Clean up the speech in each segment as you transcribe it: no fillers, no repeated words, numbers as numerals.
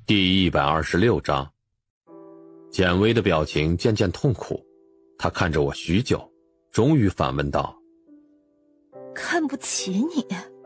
第126章。简薇的表情渐渐痛苦，她看着我许久，终于反问道： 看不起你？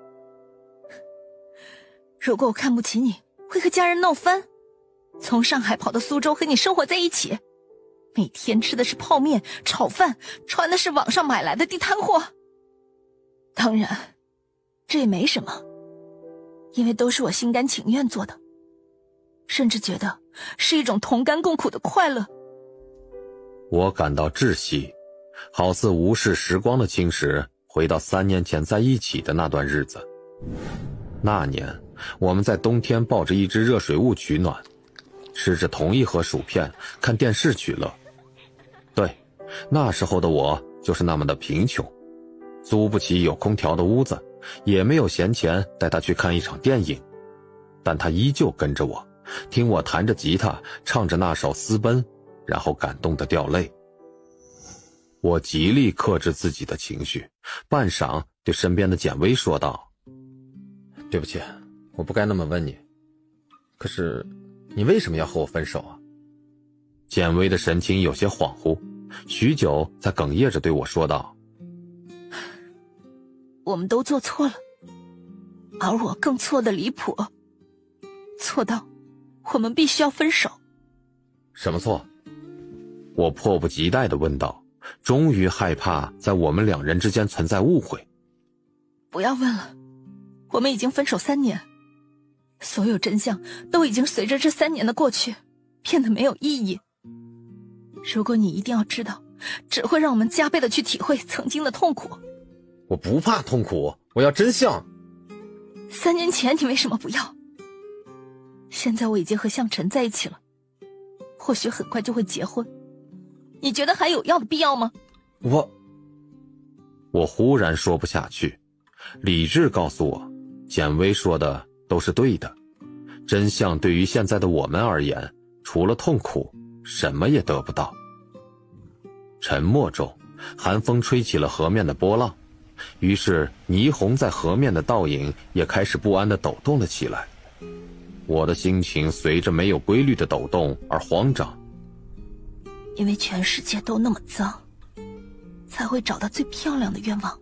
如果我看不起你，会和家人闹翻，从上海跑到苏州和你生活在一起，每天吃的是泡面炒饭，穿的是网上买来的地摊货。当然这也没什么，因为都是我心甘情愿做的，甚至觉得是一种同甘共苦的快乐。 我感到窒息，好似无视时光的侵蚀，回到3年前在一起的那段日子。那年我们在冬天抱着一只热水壶取暖，吃着同一盒薯片，看电视取乐。对，那时候的我就是那么的贫穷，租不起有空调的屋子，也没有闲钱带他去看一场电影，但他依旧跟着我，听我弹着吉他，唱着那首《私奔》，然后感动得掉泪。我极力克制自己的情绪，半晌对身边的简薇说道：对不起，我不该那么问你，可是你为什么要和我分手啊？简薇的神情有些恍惚，许久才哽咽着对我说道： 我们都做错了，而我更错得离谱，错到我们必须要分手。 什么错？我迫不及待地问道，终于害怕在我们两人之间存在误会。 不要问了，我们已经分手3年，所有真相都已经随着这3年的过去变得没有意义。如果你一定要知道，只会让我们加倍的去体会曾经的痛苦。 我不怕痛苦，我要真相。 3年前你为什么不要？现在我已经和向晨在一起了，或许很快就会结婚，你觉得还有要的必要吗？ 我忽然说不下去，理智告诉我，简薇说的都是对的，真相对于现在的我们而言，除了痛苦，什么也得不到。沉默中，寒风吹起了河面的波浪，于是霓虹在河面的倒影也开始不安地抖动了起来。我的心情随着没有规律的抖动而慌张。 因为全世界都那么脏，才会找到最漂亮的愿望。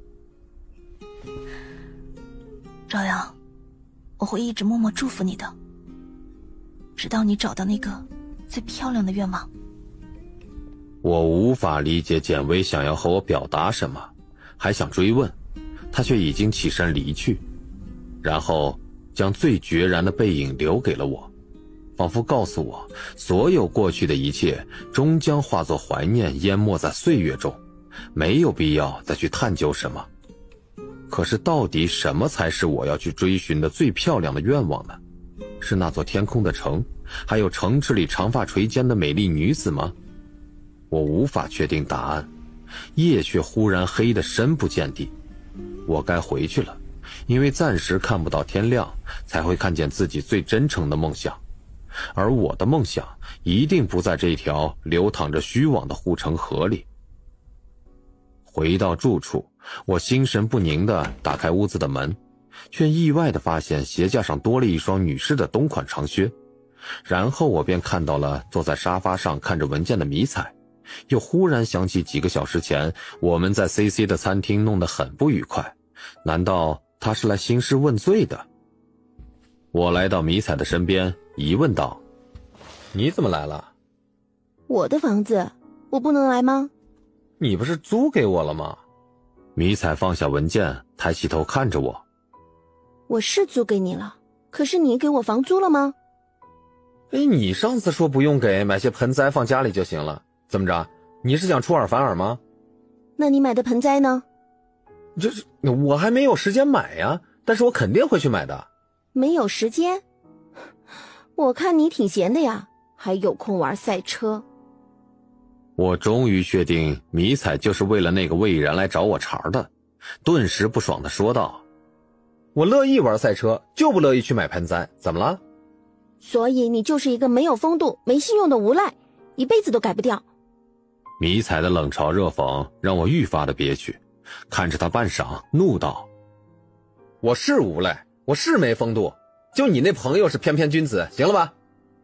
朝阳，我会一直默默祝福你的，直到你找到那个最漂亮的愿望。 我无法理解简薇想要和我表达什么，还想追问，她却已经起身离去，然后将最决然的背影留给了我，仿佛告诉我，所有过去的一切终将化作怀念，淹没在岁月中，没有必要再去探究什么。可是到底什么才是我要去追寻的最漂亮的愿望呢？是那座天空的城，还有城池里长发垂肩的美丽女子吗？我无法确定答案，夜却忽然黑得深不见底。我该回去了，因为暂时看不到天亮，才会看见自己最真诚的梦想。而我的梦想一定不在这条流淌着虚妄的护城河里。回到住处，我心神不宁地打开屋子的门，却意外地发现鞋架上多了一双女士的冬款长靴。然后我便看到了坐在沙发上看着文件的迷彩，又忽然想起几个小时前我们在 CC 的餐厅弄得很不愉快，难道他是来兴师问罪的？我来到迷彩的身边，疑问道：你怎么来了？ 我的房子，我不能来吗？ 你不是租给我了吗？迷彩放下文件，抬起头看着我。 我是租给你了，可是你给我房租了吗？ 你上次说不用给，买些盆栽放家里就行了，怎么着？你是想出尔反尔吗？ 那你买的盆栽呢？ 我还没有时间买呀，但是我肯定会去买的。 没有时间？我看你挺闲的呀，还有空玩赛车。 我终于确定迷彩就是为了那个魏然来找我茬的，顿时不爽地说道：我乐意玩赛车，就不乐意去买盆栽，怎么了？ 所以你就是一个没有风度没信用的无赖，一辈子都改不掉。 迷彩的冷嘲热讽让我愈发的憋屈，看着他半晌，怒道：我是无赖，我是没风度，就你那朋友是翩翩君子，行了吧？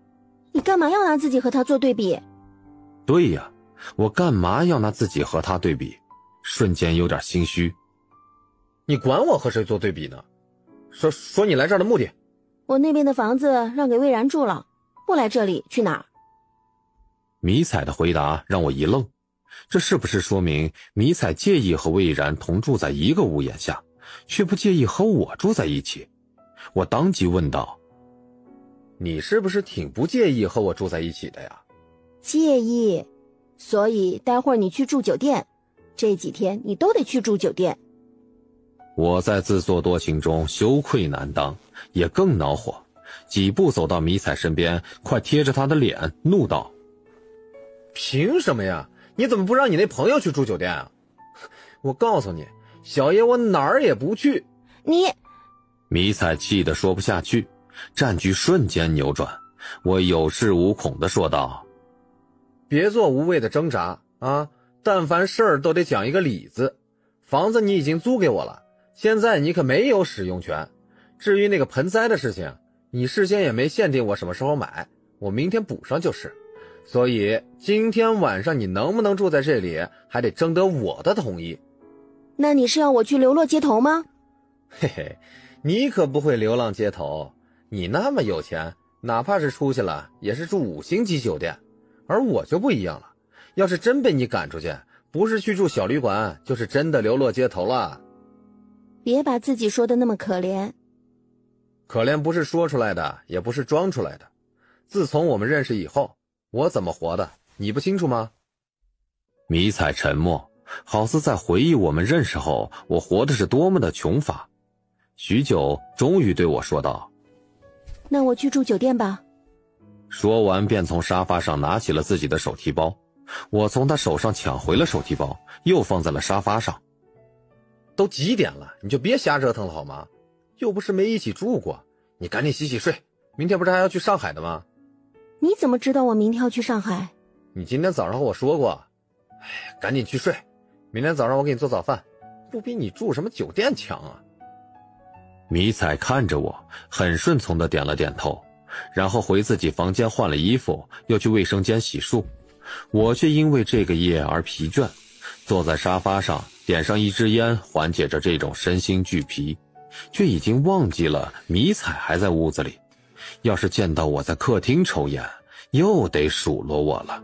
你干嘛要拿自己和他做对比？ 对呀，我干嘛要拿自己和他对比？瞬间有点心虚。 你管我和谁做对比呢？说你来这儿的目的。 我那边的房子让给魏然住了，不来这里去哪儿？ 迷彩的回答让我一愣，这是不是说明迷彩介意和魏然同住在一个屋檐下，却不介意和我住在一起？我当即问道： 你是不是挺不介意和我住在一起的呀？ 介意，所以待会儿你去住酒店，这几天你都得去住酒店。 我在自作多情中羞愧难当，也更恼火，几步走到迷彩身边，快贴着他的脸怒道： 凭什么呀？你怎么不让你那朋友去住酒店啊？我告诉你，小爷我哪儿也不去。 你…… 迷彩气得说不下去，战局瞬间扭转。我有恃无恐地说道： 别做无谓的挣扎啊！但凡事儿都得讲一个理字。房子你已经租给我了，现在你可没有使用权。至于那个盆栽的事情，你事先也没限定我什么时候买，我明天补上就是。所以今天晚上你能不能住在这里，还得征得我的同意。 那你是要我去流落街头吗？ 嘿嘿，你可不会流浪街头，你那么有钱，哪怕是出去了也是住5星级酒店，而我就不一样了，要是真被你赶出去，不是去住小旅馆，就是真的流落街头了。 别把自己说的那么可怜。 可怜不是说出来的，也不是装出来的。自从我们认识以后，我怎么活的，你不清楚吗？ 迷彩沉默，好似在回忆我们认识后我活的是多么的穷乏。许久，终于对我说道： 那我去住酒店吧。 说完便从沙发上拿起了自己的手提包，我从他手上抢回了手提包，又放在了沙发上。 都几点了，你就别瞎折腾了好吗？又不是没一起住过，你赶紧洗洗睡，明天不是还要去上海的吗？ 你怎么知道我明天要去上海？ 你今天早上和我说过。赶紧去睡，明天早上我给你做早饭，不比你住什么酒店强啊。 迷彩看着我，很顺从地点了点头，然后回自己房间换了衣服，又去卫生间洗漱。我却因为这个夜而疲倦，坐在沙发上点上一支烟，缓解着这种身心俱疲，却已经忘记了迷彩还在屋子里。要是见到我在客厅抽烟，又得数落我了。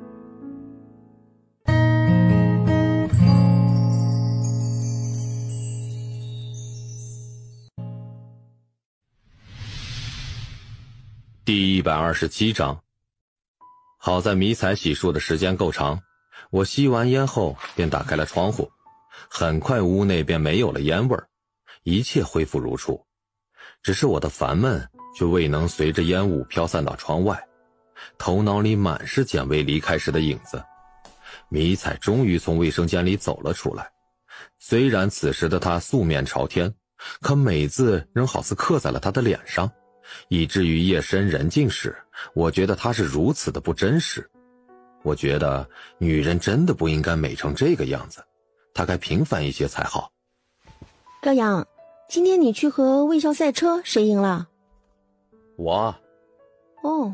第127章。好在迷彩洗漱的时间够长，我吸完烟后便打开了窗户，很快屋内便没有了烟味儿，一切恢复如初。只是我的烦闷却未能随着烟雾飘散到窗外，头脑里满是简薇离开时的影子。迷彩终于从卫生间里走了出来，虽然此时的他素面朝天，可美字仍好似刻在了他的脸上，以至于夜深人静时，我觉得他是如此的不真实。我觉得女人真的不应该美成这个样子，她该平凡一些才好。 高阳，今天你去和魏笑赛车，谁赢了？ 我。 哦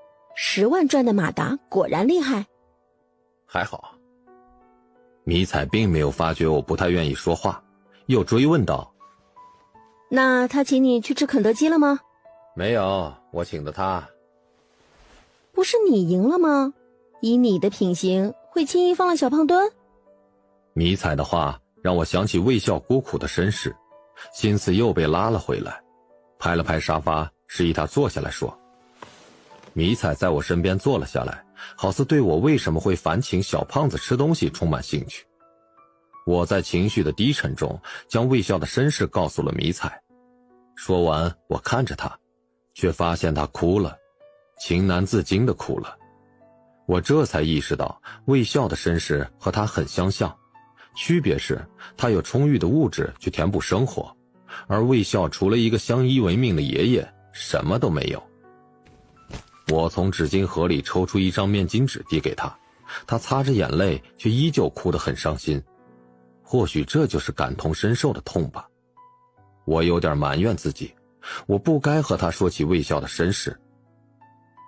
，10万赚的马达果然厉害。 还好。 迷彩并没有发觉我不太愿意说话，又追问道： 那他请你去吃肯德基了吗？ 没有，我请的他。 不是你赢了吗？以你的品行，会轻易放了小胖墩？ 迷彩的话让我想起魏笑孤苦的身世，心思又被拉了回来，拍了拍沙发，示意他坐下来说。迷彩在我身边坐了下来，好似对我为什么会烦请小胖子吃东西充满兴趣。我在情绪的低沉中将魏笑的身世告诉了迷彩。说完，我看着他，却发现他哭了，情难自禁地哭了。我这才意识到魏笑的身世和他很相像，区别是他有充裕的物质去填补生活，而魏笑除了一个相依为命的爷爷，什么都没有。我从纸巾盒里抽出一张面巾纸递给他，他擦着眼泪，却依旧哭得很伤心。或许这就是感同身受的痛吧。我有点埋怨自己，我不该和他说起魏笑的身世。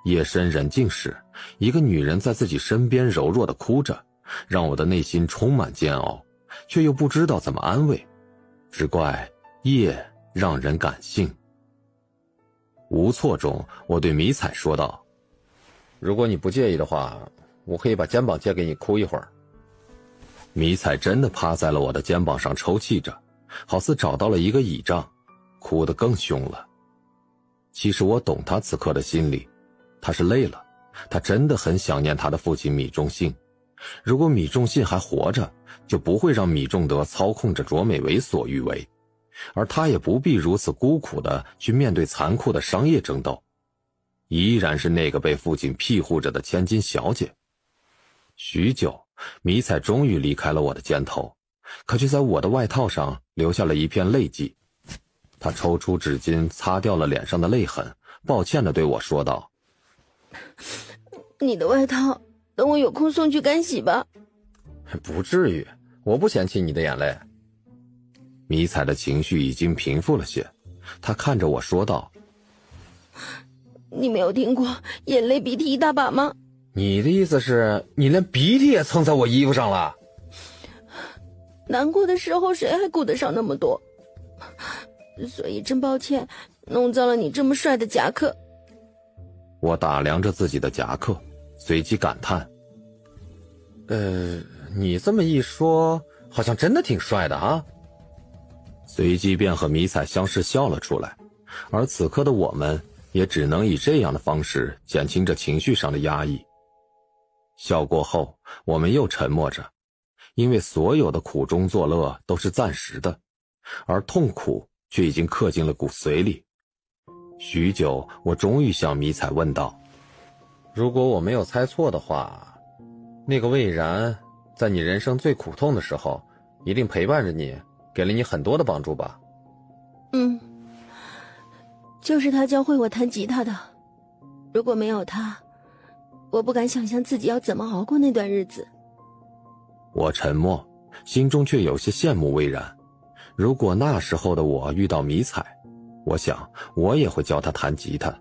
夜深人静时，一个女人在自己身边柔弱地哭着，让我的内心充满煎熬，却又不知道怎么安慰。只怪夜让人感性。无措中，我对迷彩说道： 如果你不介意的话，我可以把肩膀借给你哭一会儿。 迷彩真的趴在了我的肩膀上抽泣着，好似找到了一个倚仗，哭得更凶了。其实我懂他此刻的心理，他是累了，他真的很想念他的父亲米仲信。如果米仲信还活着，就不会让米仲德操控着卓美为所欲为，而他也不必如此孤苦地去面对残酷的商业争斗，依然是那个被父亲庇护着的千金小姐。许久，迷彩终于离开了我的肩头，可却在我的外套上留下了一片泪迹。他抽出纸巾擦掉了脸上的泪痕，抱歉地对我说道： 你的外套等我有空送去干洗吧。 不至于，我不嫌弃你的眼泪。 迷彩的情绪已经平复了些，他看着我说道： 你没有听过眼泪鼻涕一大把吗？ 你的意思是你连鼻涕也蹭在我衣服上了？ 难过的时候谁还顾得上那么多？所以真抱歉弄脏了你这么帅的夹克。 我打量着自己的夹克，随即感叹： 你这么一说，好像真的挺帅的啊。 随即便和迷彩相视笑了出来，而此刻的我们也只能以这样的方式减轻着情绪上的压抑。笑过后，我们又沉默着，因为所有的苦中作乐都是暂时的，而痛苦却已经刻进了骨髓里。许久，我终于向迷彩问道： 如果我没有猜错的话，那个魏然在你人生最苦痛的时候一定陪伴着你，给了你很多的帮助吧？ 就是他教会我弹吉他的。如果没有他，我不敢想象自己要怎么熬过那段日子。 我沉默，心中却有些羡慕魏然。如果那时候的我遇到迷彩，我想我也会教他弹吉他。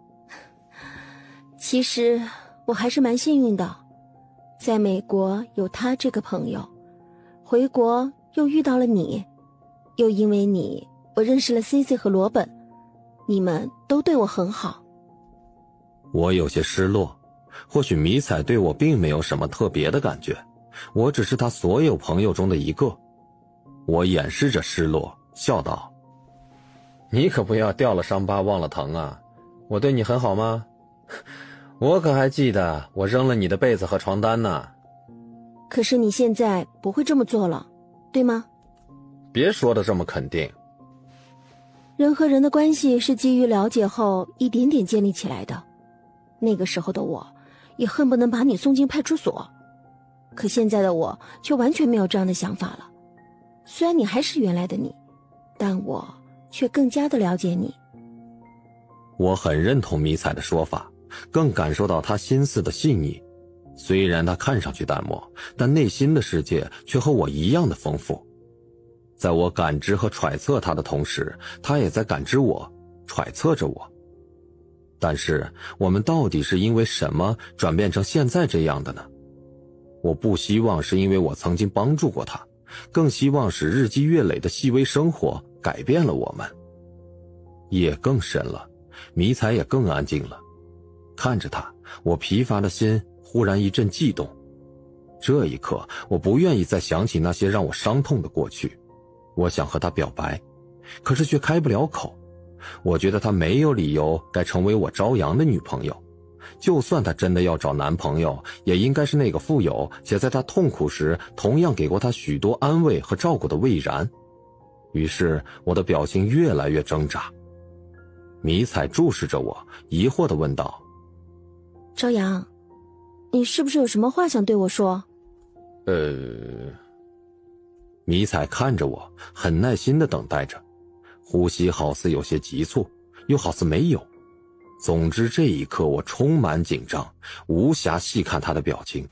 其实我还是蛮幸运的，在美国有他这个朋友，回国又遇到了你，又因为你我认识了 Cici 和罗本，你们都对我很好。 我有些失落，或许迷彩对我并没有什么特别的感觉，我只是他所有朋友中的一个。我掩饰着失落，笑道： 你可不要掉了伤疤忘了疼啊，我对你很好吗？我可还记得我扔了你的被子和床单呢。 可是你现在不会这么做了，对吗？ 别说的这么肯定。 人和人的关系是基于了解后一点点建立起来的，那个时候的我也恨不能把你送进派出所，可现在的我却完全没有这样的想法了。虽然你还是原来的你，但我却更加的了解你。 我很认同迷彩的说法，更感受到他心思的细腻。虽然他看上去淡漠，但内心的世界却和我一样的丰富。在我感知和揣测他的同时，他也在感知我，揣测着我。但是我们到底是因为什么转变成现在这样的呢？我不希望是因为我曾经帮助过他，更希望是日积月累的细微生活改变了我们。夜更深了，迷彩也更安静了。看着他，我疲乏的心忽然一阵悸动。这一刻，我不愿意再想起那些让我伤痛的过去。我想和他表白，可是却开不了口。我觉得他没有理由该成为我朝阳的女朋友。就算他真的要找男朋友，也应该是那个富有且在他痛苦时同样给过他许多安慰和照顾的魏然。于是我的表情越来越挣扎。迷彩注视着我，疑惑地问道： 朝阳，你是不是有什么话想对我说？ 迷彩看着我，很耐心地等待着，呼吸好似有些急促，又好似没有。总之这一刻我充满紧张，无暇细看他的表情。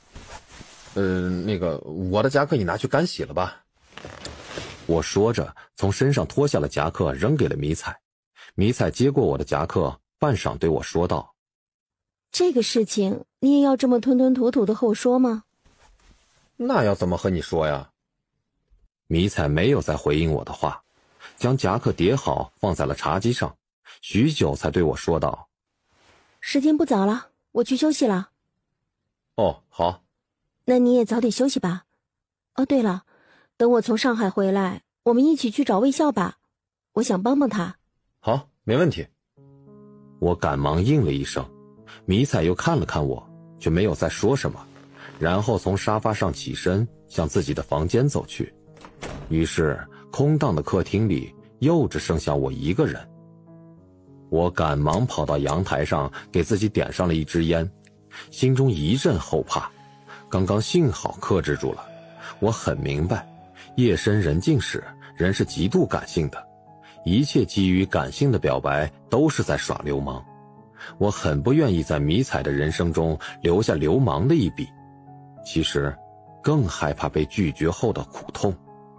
我的夹克你拿去干洗了吧。 我说着从身上脱下了夹克扔给了迷彩。迷彩接过我的夹克，半晌对我说道： 这个事情你也要这么吞吞吐吐的和我说吗？ 那要怎么和你说呀？ 迷彩没有再回应我的话，将夹克叠好放在了茶几上，许久才对我说道： 时间不早了，我去休息了。 哦，好。 那你也早点休息吧。哦，对了，等我从上海回来，我们一起去找魏笑吧，我想帮帮他。 好，没问题。 我赶忙应了一声，迷彩又看了看我，却没有再说什么，然后从沙发上起身向自己的房间走去。于是空荡的客厅里又只剩下我一个人。我赶忙跑到阳台上给自己点上了一支烟，心中一阵后怕，刚刚幸好克制住了。我很明白，夜深人静时人是极度感性的，一切基于感性的表白都是在耍流氓。我很不愿意在迷彩的人生中留下流氓的一笔，其实更害怕被拒绝后的苦痛。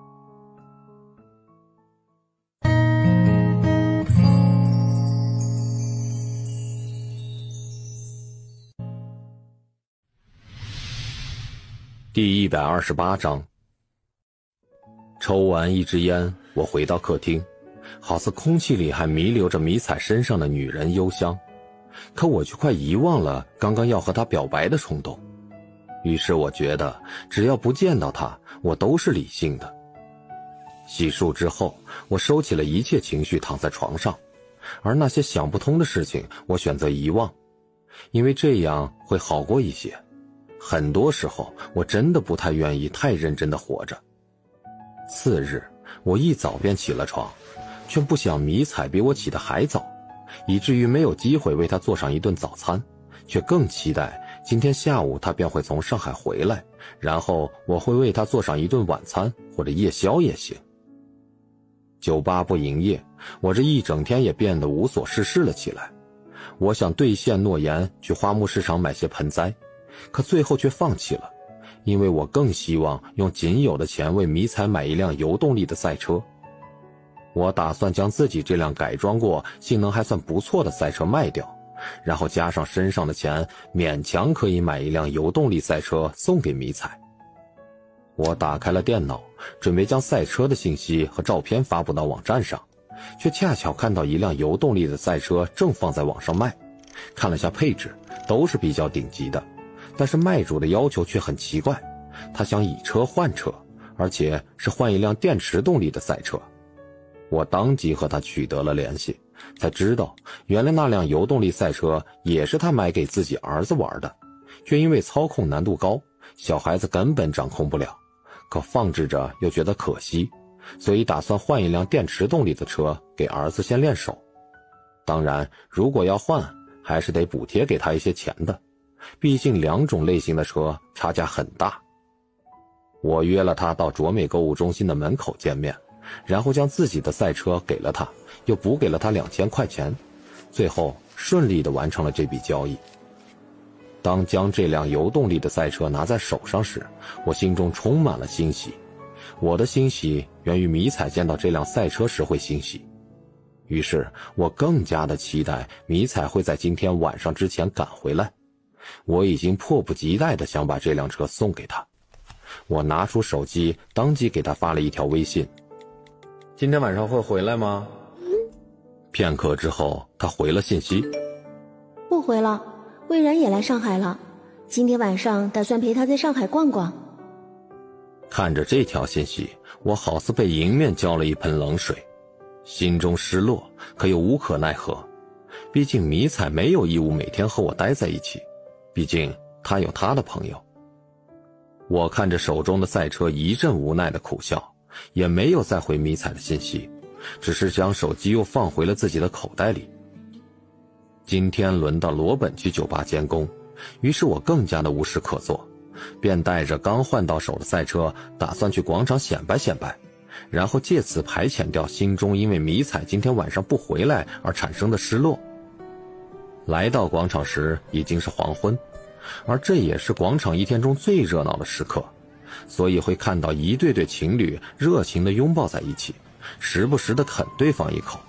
第128章。抽完一支烟，我回到客厅，好似空气里还弥留着迷彩身上的女人幽香，可我却快遗忘了刚刚要和她表白的冲动。于是我觉得只要不见到她，我都是理性的。洗漱之后，我收起了一切情绪，躺在床上，而那些想不通的事情我选择遗忘，因为这样会好过一些。很多时候我真的不太愿意太认真的活着。次日我一早便起了床，却不想迷彩比我起得还早，以至于没有机会为她做上一顿早餐，却更期待今天下午她便会从上海回来，然后我会为她做上一顿晚餐或者夜宵也行。酒吧不营业，我这一整天也变得无所事事了起来。我想兑现诺言去花木市场买些盆栽，可最后却放弃了，因为我更希望用仅有的钱为迷彩买一辆油动力的赛车。我打算将自己这辆改装过、性能还算不错的赛车卖掉，然后加上身上的钱，勉强可以买一辆油动力赛车送给迷彩。我打开了电脑，准备将赛车的信息和照片发布到网站上，却恰巧看到一辆油动力的赛车正放在网上卖。看了下配置，都是比较顶级的，但是卖主的要求却很奇怪，他想以车换车，而且是换一辆电池动力的赛车。我当即和他取得了联系，才知道原来那辆油动力赛车也是他买给自己儿子玩的，却因为操控难度高，小孩子根本掌控不了，可放置着又觉得可惜，所以打算换一辆电池动力的车给儿子先练手。当然如果要换，还是得补贴给他一些钱的，毕竟两种类型的车差价很大。我约了他到卓美购物中心的门口见面，然后将自己的赛车给了他，又补给了他2000块钱，最后顺利地完成了这笔交易。当将这辆油动力的赛车拿在手上时，我心中充满了欣喜。我的欣喜源于迷彩见到这辆赛车时会欣喜，于是我更加的期待迷彩会在今天晚上之前赶回来。我已经迫不及待地想把这辆车送给他。我拿出手机，当即给他发了一条微信： 今天晚上会回来吗？ 片刻之后，他回了信息： 不回了，魏然也来上海了，今天晚上打算陪他在上海逛逛。 看着这条信息，我好似被迎面浇了一盆冷水，心中失落，可又无可奈何。毕竟迷彩没有义务每天和我待在一起，毕竟他有他的朋友。我看着手中的赛车，一阵无奈的苦笑，也没有再回迷彩的信息，只是将手机又放回了自己的口袋里。今天轮到罗本去酒吧监工，于是我更加的无事可做，便带着刚换到手的赛车，打算去广场显摆显摆，然后借此排遣掉心中因为迷彩今天晚上不回来而产生的失落。来到广场时已经是黄昏，而这也是广场一天中最热闹的时刻，所以会看到一对对情侣热情地拥抱在一起，时不时地啃对方一口，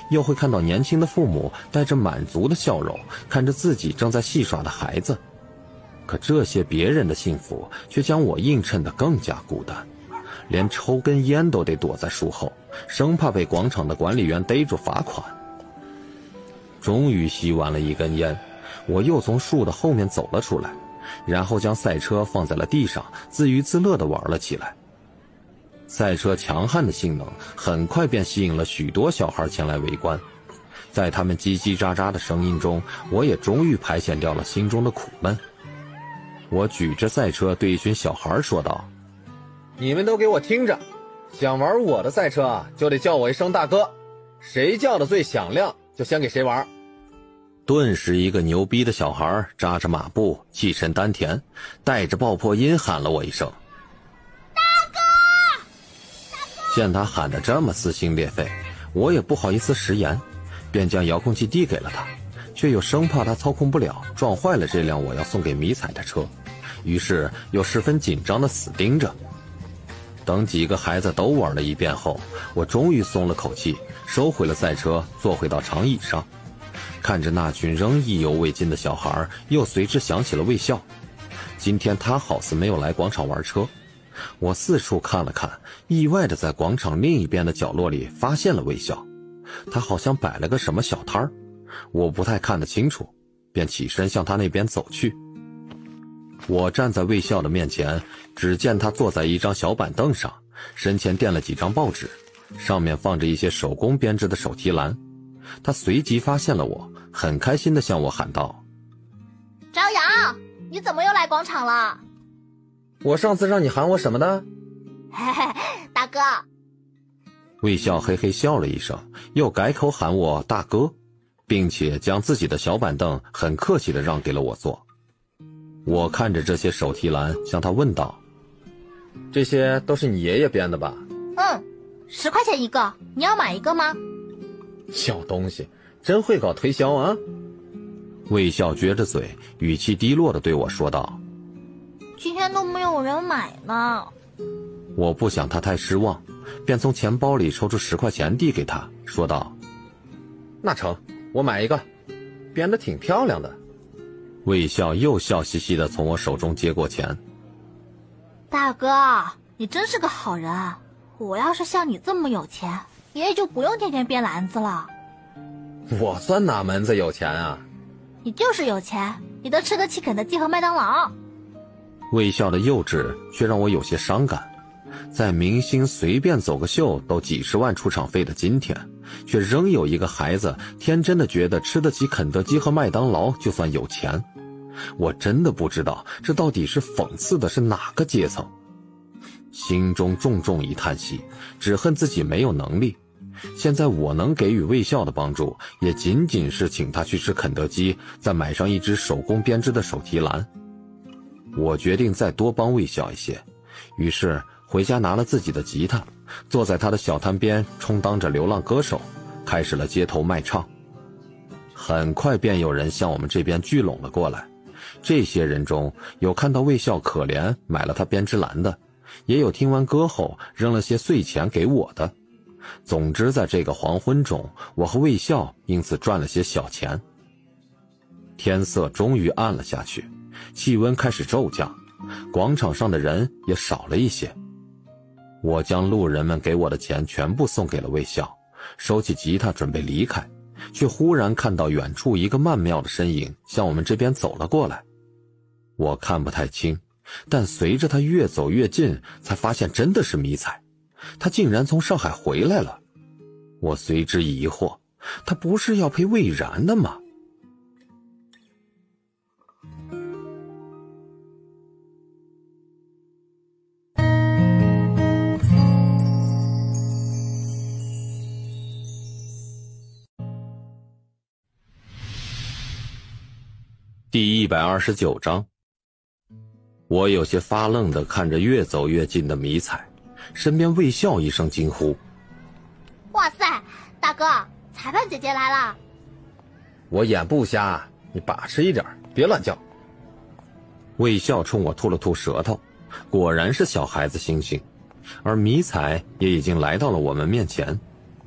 又会看到年轻的父母带着满足的笑容看着自己正在戏耍的孩子。可这些别人的幸福却将我映衬得更加孤单，连抽根烟都得躲在树后，生怕被广场的管理员逮住罚款。终于吸完了一根烟，我又从树的后面走了出来，然后将赛车放在了地上，自娱自乐地玩了起来。赛车强悍的性能很快便吸引了许多小孩前来围观，在他们叽叽喳喳的声音中，我也终于排遣掉了心中的苦闷。我举着赛车对一群小孩说道： 你们都给我听着，想玩我的赛车就得叫我一声大哥，谁叫的最响亮就先给谁玩。 顿时一个牛逼的小孩扎着马步，气沉丹田，带着爆破音喊了我一声大哥。见他喊得这么撕心裂肺，我也不好意思食言，便将遥控器递给了他，却又生怕他操控不了，撞坏了这辆我要送给迷彩的车，于是又十分紧张地死盯着。等几个孩子都玩了一遍后，我终于松了口气，收回了赛车，坐回到长椅上，看着那群仍意犹未尽的小孩，又随之想起了魏笑。今天他好似没有来广场玩车。我四处看了看，意外地在广场另一边的角落里发现了魏笑。他好像摆了个什么小摊儿，我不太看得清楚，便起身向他那边走去。我站在魏笑的面前，只见他坐在一张小板凳上，身前垫了几张报纸，上面放着一些手工编织的手提篮。他随即发现了我，很开心地向我喊道： 张扬，你怎么又来广场了？ 我上次让你喊我什么的？ 嘿嘿，大哥。 魏笑嘿嘿笑了一声，又改口喊我大哥，并且将自己的小板凳很客气地让给了我坐。我看着这些手提篮，向他问道： 这些都是你爷爷编的吧 ？10块钱一个，你要买一个吗？ 小东西，真会搞推销啊！ 魏笑撅着嘴，语气低落地对我说道： 今天都没有人买呢。 我不想他太失望，便从钱包里抽出10块钱递给他，说道： 那成，我买一个，编得挺漂亮的。 魏笑又笑嘻嘻地从我手中接过钱。 大哥，你真是个好人，我要是像你这么有钱，爷爷就不用天天编篮子了。 我算哪门子有钱啊？ 你就是有钱，你都吃得起肯德基和麦当劳。 魏笑的幼稚却让我有些伤感，在明星随便走个秀都几十万出场费的今天，却仍有一个孩子天真的觉得吃得起肯德基和麦当劳就算有钱。我真的不知道这到底是讽刺的是哪个阶层。心中重重一叹息，只恨自己没有能力。现在我能给予魏笑的帮助，也仅仅是请他去吃肯德基，再买上一只手工编织的手提篮。我决定再多帮魏笑一些，于是回家拿了自己的吉他，坐在他的小摊边充当着流浪歌手，开始了街头卖唱。很快便有人向我们这边聚拢了过来，这些人中有看到魏笑可怜买了他编织篮的，也有听完歌后扔了些碎钱给我的。总之在这个黄昏中，我和魏笑因此赚了些小钱。天色终于暗了下去，气温开始骤降，广场上的人也少了一些。我将路人们给我的钱全部送给了魏笑，收起吉他准备离开，却忽然看到远处一个曼妙的身影向我们这边走了过来。我看不太清，但随着他越走越近，才发现真的是迷彩，他竟然从上海回来了。我随之疑惑，他不是要陪魏然的吗？第129章，我有些发愣地看着越走越近的迷彩，身边魏笑一声惊呼： 哇塞，大哥，裁判姐姐来了！ 我眼不瞎，你把持一点，别乱叫。 魏笑冲我吐了吐舌头，果然是小孩子心性，而迷彩也已经来到了我们面前。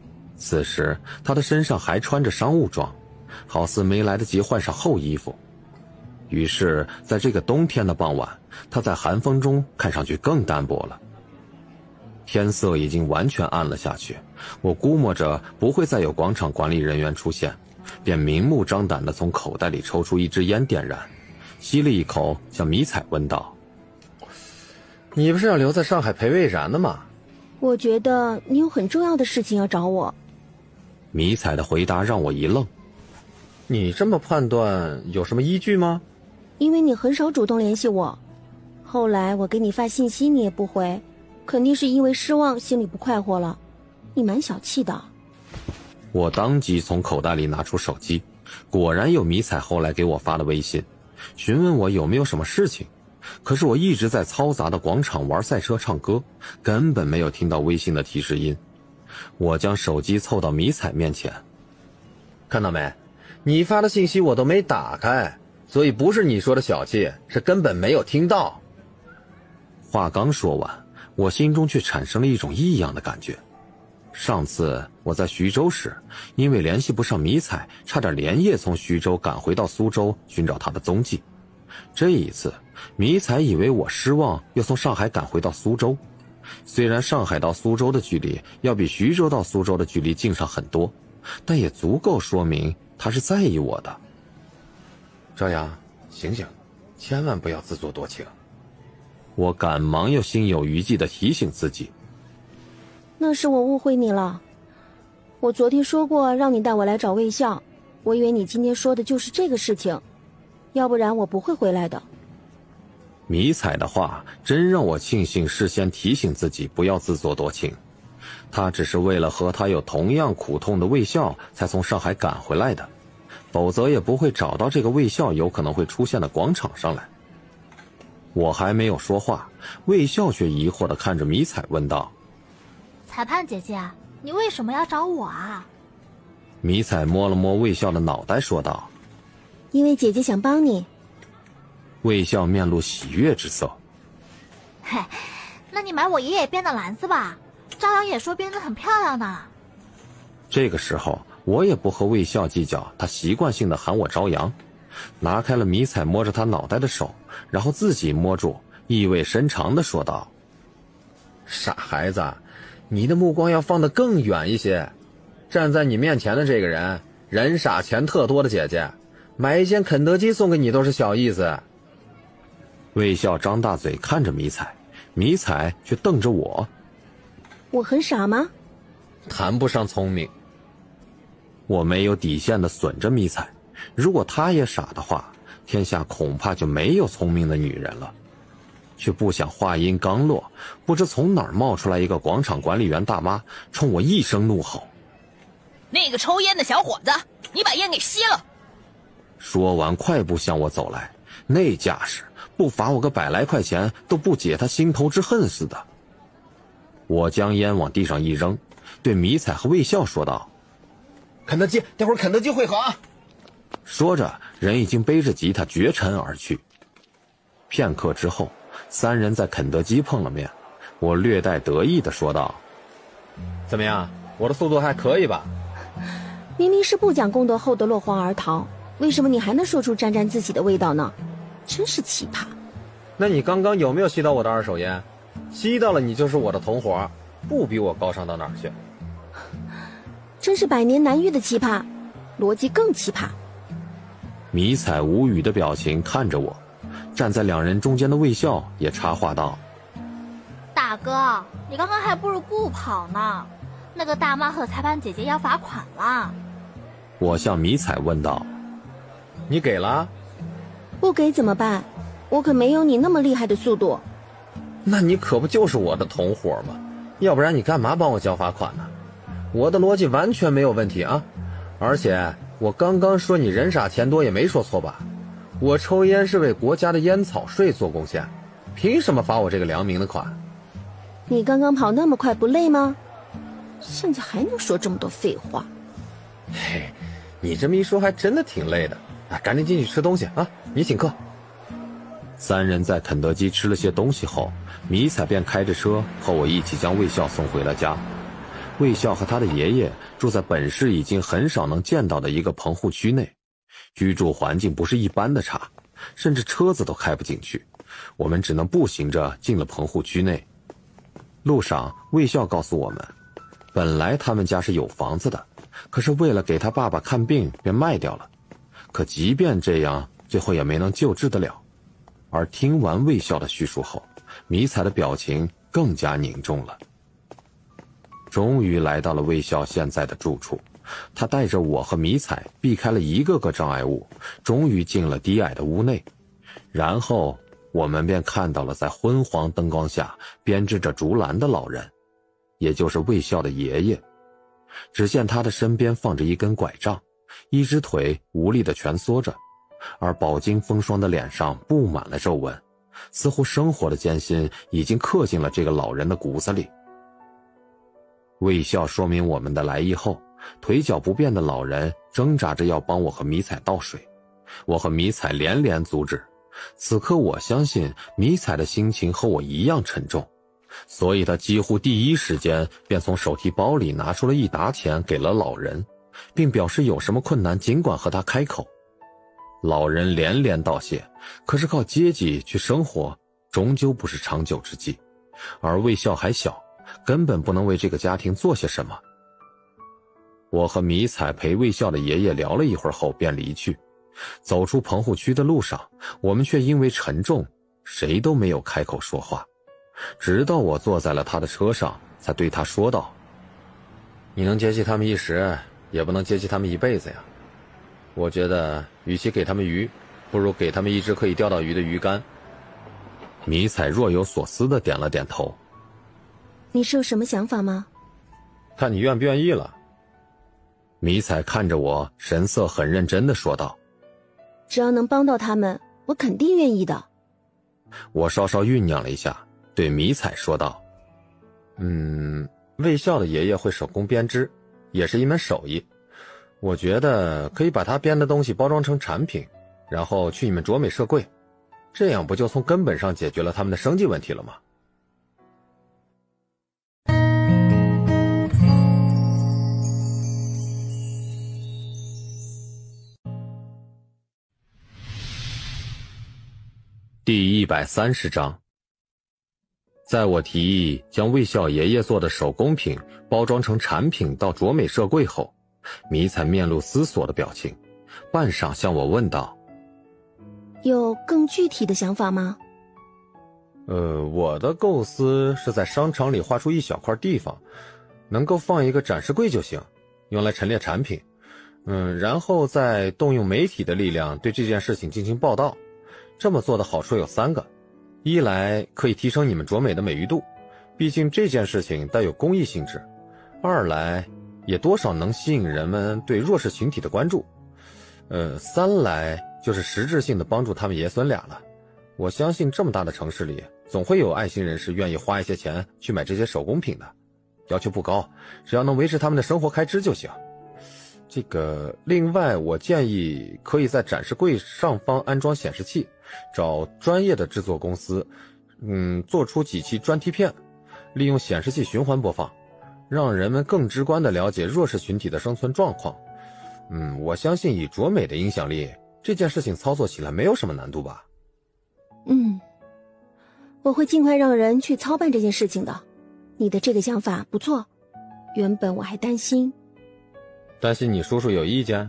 此时他的身上还穿着商务装，好似没来得及换上厚衣服。于是在这个冬天的傍晚，他在寒风中看上去更单薄了。天色已经完全暗了下去，我估摸着不会再有广场管理人员出现，便明目张胆地从口袋里抽出一支烟点燃，吸了一口，向迷彩问道： 你不是要留在上海陪魏然的吗？ 我觉得你有很重要的事情要找我。 迷彩的回答让我一愣。 你这么判断有什么依据吗？ 因为你很少主动联系我，后来我给你发信息你也不回，肯定是因为失望，心里不快活了。你蛮小气的。 我当即从口袋里拿出手机，果然有迷彩后来给我发的微信，询问我有没有什么事情。可是我一直在嘈杂的广场玩赛车唱歌，根本没有听到微信的提示音。我将手机凑到迷彩面前， 看到没？你发的信息我都没打开，所以不是你说的小气，是根本没有听到。 话刚说完，我心中却产生了一种异样的感觉。上次我在徐州时，因为联系不上迷彩，差点连夜从徐州赶回到苏州寻找他的踪迹。这一次，迷彩以为我失望，又从上海赶回到苏州。虽然上海到苏州的距离要比徐州到苏州的距离近上很多，但也足够说明他是在意我的。 朝阳，醒醒，千万不要自作多情。 我赶忙又心有余悸地提醒自己。 那是我误会你了，我昨天说过让你带我来找魏笑，我以为你今天说的就是这个事情，要不然我不会回来的。 迷彩的话真让我庆幸事先提醒自己不要自作多情，他只是为了和他有同样苦痛的魏笑才从上海赶回来的，否则也不会找到这个魏笑有可能会出现的广场上来。我还没有说话，魏笑却疑惑地看着迷彩问道： 裁判姐姐，你为什么要找我啊？ 迷彩摸了摸魏笑的脑袋说道： 因为姐姐想帮你。 魏笑面露喜悦之色。 嘿，那你买我爷爷编的篮子吧，朝阳也说编得很漂亮呢。 这个时候我也不和魏笑计较，他习惯性的喊我朝阳，拿开了迷彩摸着他脑袋的手，然后自己摸住，意味深长的说道： 傻孩子，你的目光要放得更远一些。站在你面前的这个人，人傻钱特多的姐姐，买一件肯德基送给你都是小意思。 魏笑张大嘴看着迷彩，迷彩却瞪着我。 我很傻吗？ 谈不上聪明。 我没有底线的损着迷彩，如果她也傻的话，天下恐怕就没有聪明的女人了。却不想话音刚落，不知从哪儿冒出来一个广场管理员大妈，冲我一声怒吼： 那个抽烟的小伙子，你把烟给吸了！ 说完快步向我走来，那架势不罚我个100来块钱都不解他心头之恨似的。我将烟往地上一扔，对迷彩和魏笑说道： 肯德基，待会儿肯德基会合啊！ 说着人已经背着吉他绝尘而去。片刻之后，三人在肯德基碰了面，我略带得意地说道： 怎么样，我的速度还可以吧？ 明明是不讲公德厚的落荒而逃，为什么你还能说出沾沾自喜的味道呢？真是奇葩。 那你刚刚有没有吸到我的二手烟？吸到了你就是我的同伙，不比我高尚到哪儿去。 真是百年难遇的奇葩，逻辑更奇葩。 迷彩无语的表情看着我，站在两人中间的魏笑也插话道： 大哥，你刚刚还不如不跑呢，那个大妈和裁判姐姐要罚款了。 我向迷彩问道： 你给了？ 不给怎么办？我可没有你那么厉害的速度。 那你可不就是我的同伙吗？要不然你干嘛帮我交罚款呢？我的逻辑完全没有问题啊！而且我刚刚说你人傻钱多也没说错吧？我抽烟是为国家的烟草税做贡献，凭什么罚我这个良民的款？ 你刚刚跑那么快不累吗？现在还能说这么多废话？ 嘿，你这么一说还真的挺累的。赶紧进去吃东西啊！你请客。 三人在肯德基吃了些东西后，迷彩便开着车和我一起将魏笑送回了家。 魏孝和他的爷爷住在本市已经很少能见到的一个棚户区内，居住环境不是一般的差，甚至车子都开不进去，我们只能步行着进了棚户区内。路上，魏孝告诉我们，本来他们家是有房子的，可是为了给他爸爸看病便卖掉了，可即便这样，最后也没能救治得了。而听完魏孝的叙述后，迷彩的表情更加凝重了。终于来到了魏孝现在的住处，他带着我和迷彩避开了一个个障碍物，终于进了低矮的屋内。然后我们便看到了在昏黄灯光下编织着竹篮的老人，也就是魏孝的爷爷。只见他的身边放着一根拐杖，一只腿无力地蜷缩着，而饱经风霜的脸上布满了皱纹，似乎生活的艰辛已经刻进了这个老人的骨子里。魏孝说明我们的来意后，腿脚不便的老人挣扎着要帮我和迷彩倒水，我和迷彩连连阻止。此刻我相信迷彩的心情和我一样沉重，所以他几乎第一时间便从手提包里拿出了一沓钱给了老人，并表示有什么困难尽管和他开口。老人连连道谢，可是靠接济去生活终究不是长久之计，而魏孝还小，根本不能为这个家庭做些什么。我和迷彩陪魏孝的爷爷聊了一会儿后便离去。走出棚户区的路上，我们却因为沉重，谁都没有开口说话，直到我坐在了他的车上，才对他说道： 你能接济他们一时，也不能接济他们一辈子呀。我觉得与其给他们鱼，不如给他们一只可以钓到鱼的鱼竿。 迷彩若有所思地点了点头。 你是有什么想法吗？ 看你愿不愿意了。 迷彩看着我，神色很认真地说道： 只要能帮到他们，我肯定愿意的。 我稍稍酝酿了一下，对迷彩说道： 魏孝的爷爷会手工编织，也是一门手艺，我觉得可以把他编的东西包装成产品，然后去你们卓美社柜，这样不就从根本上解决了他们的生计问题了吗？ 第130章。在我提议将魏孝爷爷做的手工品包装成产品到卓美社柜后，迷彩面露思索的表情，半晌向我问道： 有更具体的想法吗？ 我的构思是在商场里划出一小块地方，能够放一个展示柜就行，用来陈列产品。然后再动用媒体的力量对这件事情进行报道。这么做的好处有3个，一来可以提升你们卓美的美誉度，毕竟这件事情带有公益性质；二来也多少能吸引人们对弱势群体的关注。3来就是实质性的帮助他们爷孙俩了。我相信这么大的城市里，总会有爱心人士愿意花一些钱去买这些手工品的，要求不高，只要能维持他们的生活开支就行。另外我建议可以在展示柜上方安装显示器，找专业的制作公司，做出几期专题片，利用显示器循环播放，让人们更直观地了解弱势群体的生存状况。我相信以卓美的影响力，这件事情操作起来没有什么难度吧。 我会尽快让人去操办这件事情的。你的这个想法不错，原本我还担心你叔叔有意见？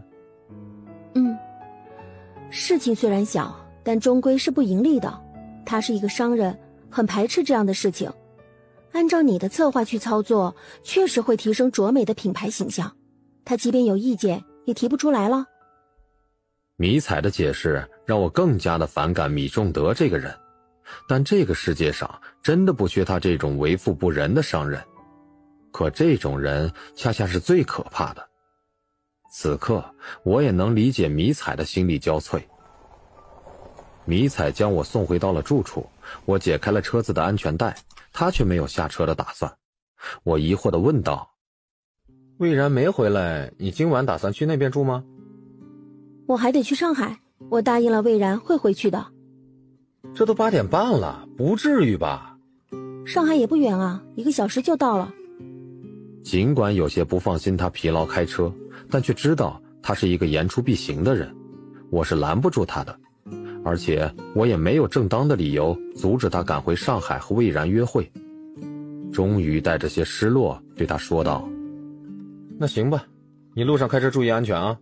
事情虽然小，但终归是不盈利的。他是一个商人，很排斥这样的事情。按照你的策划去操作，确实会提升卓美的品牌形象。他即便有意见，也提不出来了。 迷彩的解释让我更加的反感米仲德这个人，但这个世界上真的不缺他这种为富不仁的商人。可这种人恰恰是最可怕的。此刻我也能理解迷彩的心力交瘁。迷彩将我送回到了住处，我解开了车子的安全带，他却没有下车的打算。我疑惑地问道： 魏然没回来，你今晚打算去那边住吗？ 我还得去上海，我答应了魏然会回去的。 这都8点半了，不至于吧？ 上海也不远啊，1个小时就到了。 尽管有些不放心他疲劳开车，但却知道他是一个言出必行的人，我是拦不住他的，而且我也没有正当的理由阻止他赶回上海和魏然约会。终于带着些失落对他说道： 那行吧，你路上开车注意安全啊。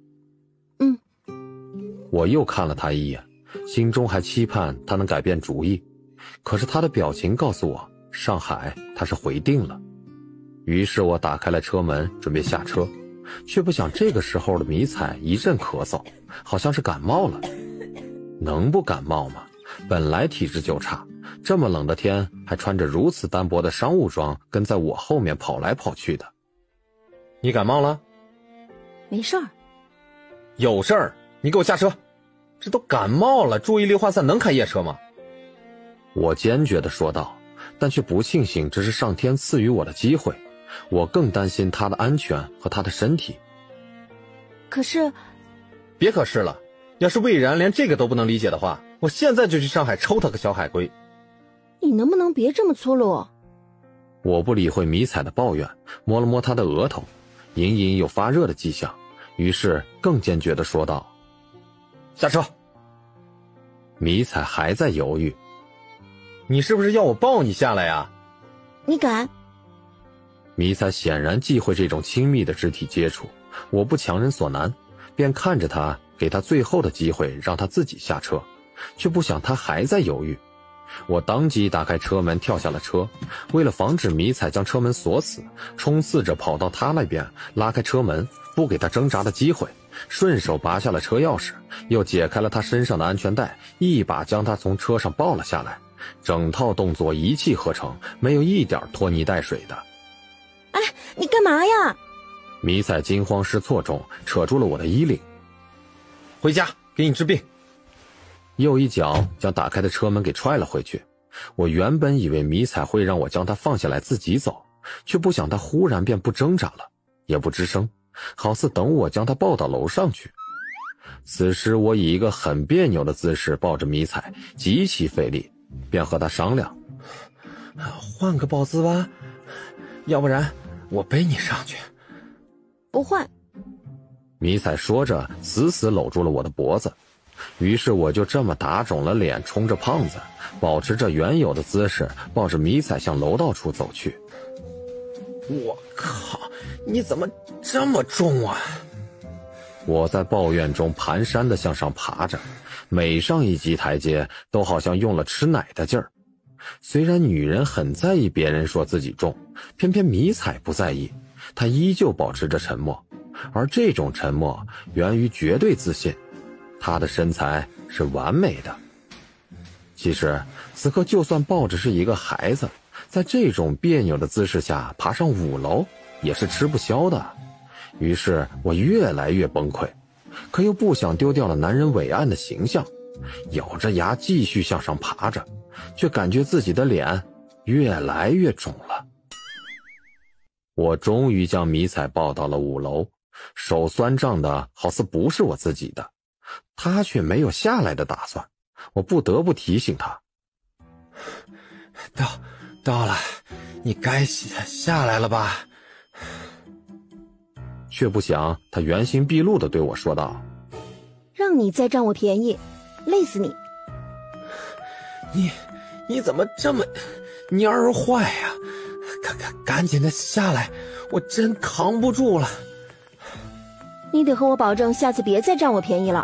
我又看了他一眼，心中还期盼他能改变主意，可是他的表情告诉我，上海他是回定了。于是我打开了车门准备下车，却不想这个时候的迷彩一阵咳嗽，好像是感冒了。能不感冒吗？本来体质就差，这么冷的天还穿着如此单薄的商务装跟在我后面跑来跑去的。 你感冒了？ 没事儿。 有事儿，你给我下车。这都感冒了，注意力涣散能开夜车吗？ 我坚决地说道，但却不庆幸这是上天赐予我的机会，我更担心他的安全和他的身体。 可是， 别可是了，要是魏然连这个都不能理解的话，我现在就去上海抽他个小海龟。 你能不能别这么粗鲁？ 我不理会迷彩的抱怨，摸了摸他的额头，隐隐有发热的迹象，于是更坚决地说道： 下车。 迷彩还在犹豫。 你是不是要我抱你下来呀？ 你敢？ 迷彩显然忌讳这种亲密的肢体接触，我不强人所难，便看着他，给他最后的机会让他自己下车，却不想他还在犹豫。我当即打开车门跳下了车，为了防止迷彩将车门锁死，冲刺着跑到他那边，拉开车门，不给他挣扎的机会，顺手拔下了车钥匙，又解开了他身上的安全带，一把将他从车上抱了下来，整套动作一气呵成，没有一点拖泥带水的。 哎，你干嘛呀？ 迷彩惊慌失措中扯住了我的衣领。 回家给你治病。 又一脚将打开的车门给踹了回去。我原本以为迷彩会让我将他放下来自己走，却不想他忽然便不挣扎了，也不吱声，好似等我将他抱到楼上去。此时我以一个很别扭的姿势抱着迷彩，极其费力，便和他商量： 换个抱姿吧，要不然我背你上去。 不换。 迷彩说着死死搂住了我的脖子，于是我就这么打肿了脸，冲着胖子，保持着原有的姿势，抱着迷彩向楼道处走去。 我靠，你怎么这么重啊？ 我在抱怨中蹒跚地向上爬着，每上一级台阶都好像用了吃奶的劲儿。虽然女人很在意别人说自己重，偏偏迷彩不在意，她依旧保持着沉默，而这种沉默源于绝对自信。她的身材是完美的。其实此刻就算抱着是一个孩子，在这种别扭的姿势下爬上5楼也是吃不消的。于是我越来越崩溃，可又不想丢掉了男人伟岸的形象，咬着牙继续向上爬着，却感觉自己的脸越来越肿了。我终于将迷彩抱到了5楼，手酸胀的好似不是我自己的，他却没有下来的打算。我不得不提醒他： 到了，你该下来了吧？ 却不想他原形毕露地对我说道： 让你再占我便宜，累死你！ 你怎么这么蔫儿坏呀？赶紧的下来，我真扛不住了。 你得和我保证下次别再占我便宜了。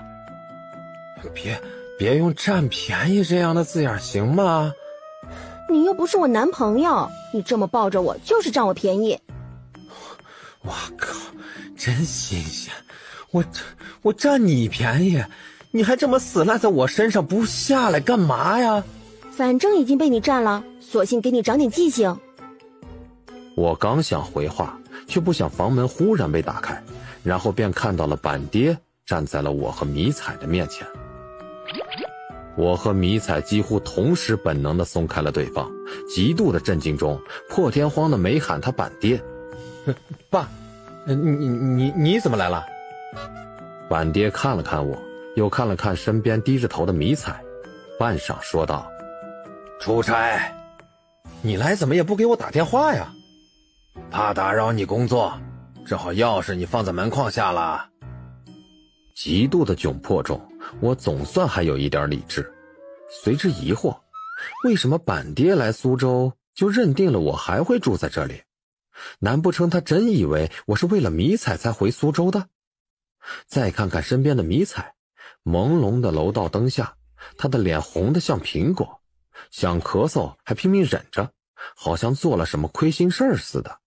别用占便宜这样的字眼行吗？ 你又不是我男朋友，你这么抱着我就是占我便宜。 哇靠，真新鲜！我占你便宜，你还这么死赖在我身上不下来干嘛呀？ 反正已经被你占了，索性给你长点记性。 我刚想回话，却不想房门忽然被打开，然后便看到了板爹站在了我和迷彩的面前。我和迷彩几乎同时本能地松开了对方，极度的震惊中，破天荒地没喊他板爹。 爸，你怎么来了？ 板爹看了看我，又看了看身边低着头的迷彩，半晌说道： 出差。你来怎么也不给我打电话呀？ 怕打扰你工作，正好钥匙你放在门框下了。 极度的窘迫中，我总算还有一点理智，随之疑惑，为什么板爹来苏州就认定了我还会住在这里？难不成他真以为我是为了迷彩才回苏州的？再看看身边的迷彩，朦胧的楼道灯下，他的脸红得像苹果，想咳嗽还拼命忍着，好像做了什么亏心事儿似的。